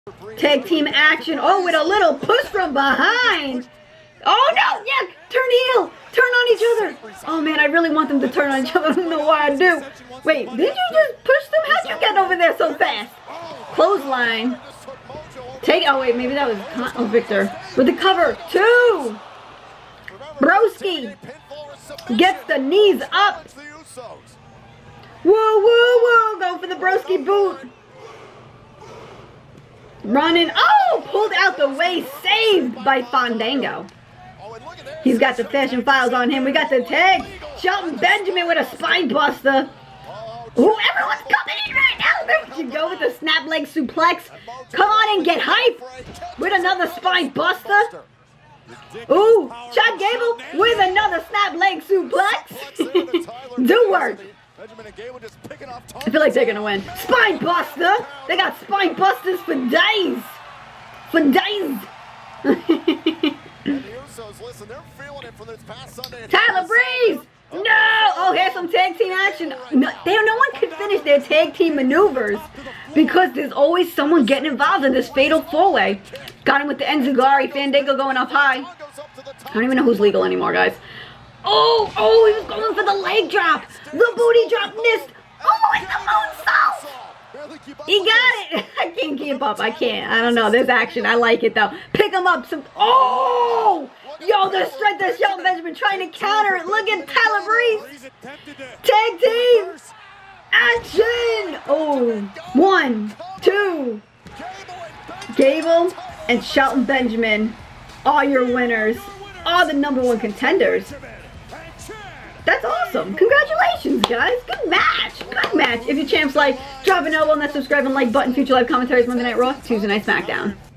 Tag team action. Oh, with a little push from behind. Oh, no. Yeah. Turn heel. Turn on each other. Oh, man. I really want them to turn on each other. I don't know why I do. Wait. Did you just push them? How'd you get over there so fast? Clothesline. Oh, wait. Maybe that was Victor. With the cover. 2. Broski gets the knees up. Woo, woo, woo. Go for the Broski boot. Running. Oh, pulled out the way. Saved by Fandango. He's got the fashion files on him. We got the tag. Shelton Benjamin with a spine buster. Ooh, everyone's coming in right now. There we go with the snap leg suplex. Come on and get hype with another spine buster. Ooh, Chad Gable with another snap leg suplex. Do work. I feel like they're going to win. Spine buster. They got spine busters for days. For days. Tyler Breeze. No. Oh, here's some tag team action. No one could finish their tag team maneuvers because there's always someone getting involved in this fatal four-way. Got him with the Enziguri. Fandango going up high. I don't even know who's legal anymore, guys. Oh, he was going for the leg drop. The booty drop missed. Oh, it's the moonsault. He got it. I can't keep up. I can't. I don't know. There's action. I like it, though. Pick him up. Oh! Yo, the strength of Shelton Benjamin trying to counter it. Look at Tyler Breeze. Tag team. Action. Oh, 1, 2. Gable and Shelton Benjamin are your winners. Are the #1 contenders. That's awesome. Congratulations, guys. Good match. Good match. If your champs like, drop an elbow on that subscribe and like button. Future live commentaries Monday Night Raw, Tuesday Night SmackDown.